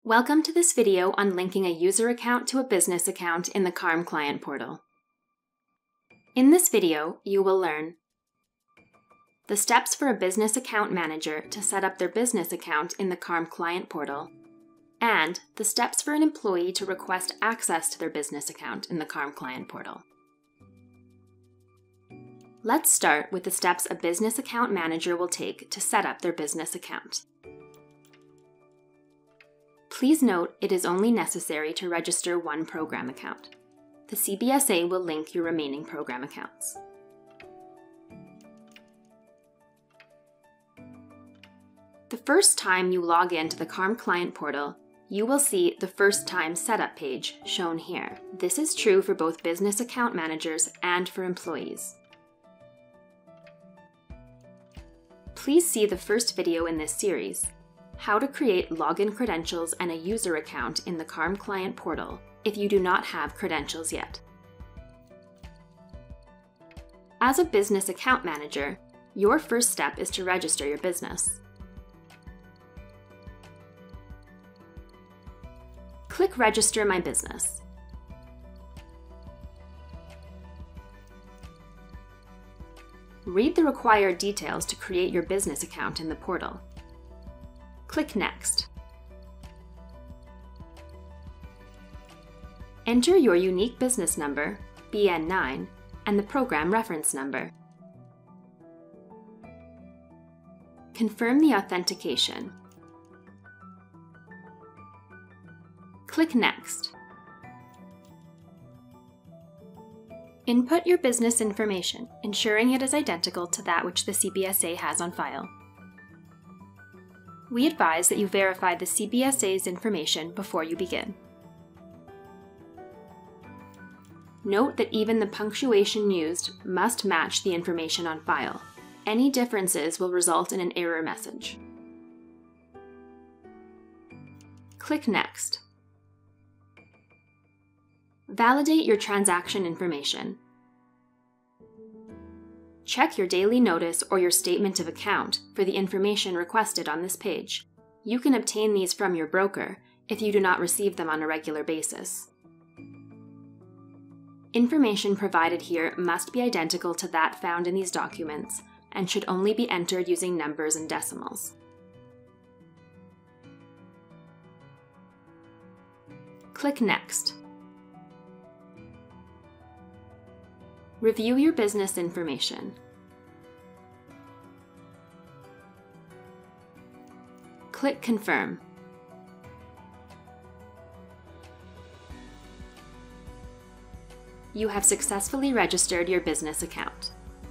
Welcome to this video on linking a user account to a business account in the CARM Client Portal. In this video, you will learn the steps for a business account manager to set up their business account in the CARM Client Portal, and the steps for an employee to request access to their business account in the CARM Client Portal. Let's start with the steps a business account manager will take to set up their business account. Please note it is only necessary to register one program account. The CBSA will link your remaining program accounts. The first time you log into the CARM Client Portal, you will see the First Time Setup page shown here. This is true for both business account managers and for employees. Please see the first video in this series, How to Create Login Credentials and a User Account in the CARM Client Portal, if you do not have credentials yet. As a business account manager, your first step is to register your business. Click Register My Business. Read the required details to create your business account in the portal. Click Next. Enter your unique business number, BN9, and the program reference number. Confirm the authentication. Click Next. Input your business information, ensuring it is identical to that which the CBSA has on file. We advise that you verify the CBSA's information before you begin. Note that even the punctuation used must match the information on file. Any differences will result in an error message. Click Next. Validate your transaction information. Check your daily notice or your statement of account for the information requested on this page. You can obtain these from your broker if you do not receive them on a regular basis. Information provided here must be identical to that found in these documents and should only be entered using numbers and decimals. Click Next. Review your business information. Click Confirm. You have successfully registered your business account.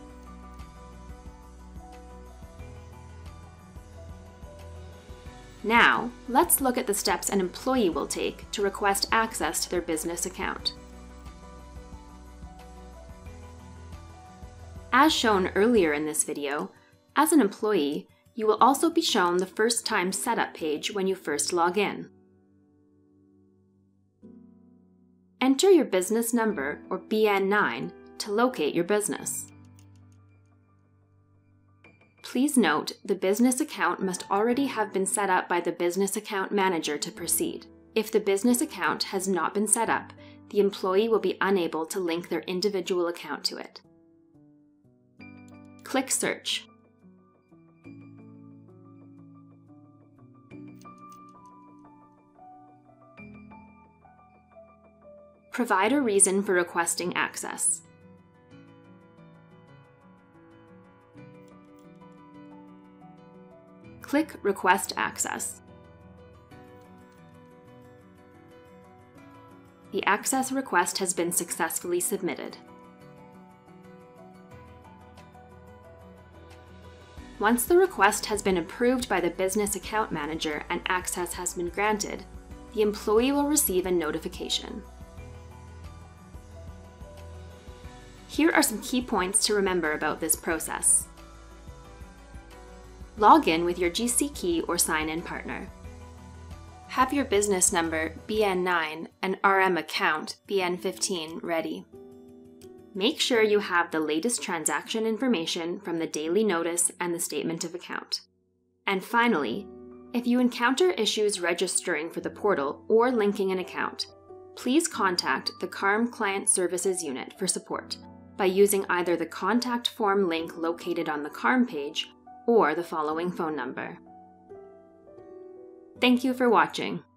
Now, let's look at the steps an employee will take to request access to their business account. As shown earlier in this video, as an employee, you will also be shown the First Time Setup page when you first log in. Enter your business number, or BN9, to locate your business. Please note the business account must already have been set up by the business account manager to proceed. If the business account has not been set up, the employee will be unable to link their individual account to it. Click Search. Provide a reason for requesting access. Click Request Access. The access request has been successfully submitted. Once the request has been approved by the business account manager and access has been granted, the employee will receive a notification. Here are some key points to remember about this process. Log in with your GC key or sign-in partner. Have your business number BN9 and RM account BN15 ready. Make sure you have the latest transaction information from the daily notice and the statement of account. And finally, If you encounter issues registering for the portal or linking an account, please contact the CARM Client Services Unit for support by using either the contact form link located on the CARM page or the following phone number. Thank you for watching.